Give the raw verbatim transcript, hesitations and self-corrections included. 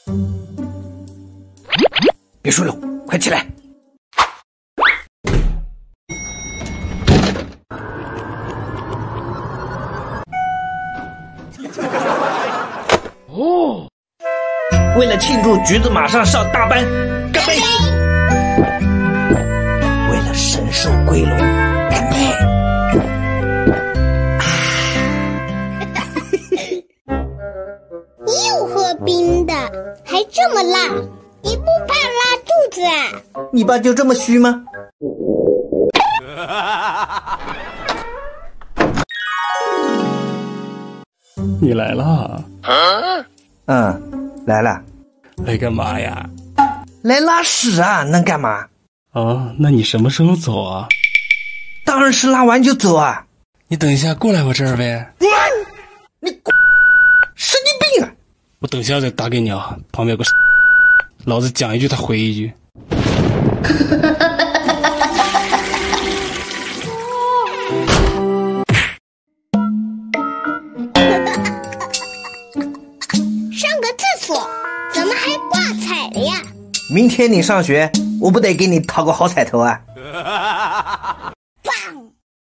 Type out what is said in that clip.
别睡了，快起来！哦，为了庆祝橘子马上上大班，干杯！为了神兽归笼，干杯！ 又喝冰的，还这么辣，你不怕拉肚子啊？ 你爸就这么虚吗？ 你来了？ 嗯，来了。 来干嘛呀？ 来拉屎啊，能干嘛？ 哦，那你什么时候走啊？ 当然是拉完就走啊。 你等一下过来我这儿呗。 你神经病啊！ 我等下再打给你啊，旁边有个老子讲一句他回一句。 上个厕所怎么还挂彩了呀？ 明天你上学，我不得给你讨个好彩头啊！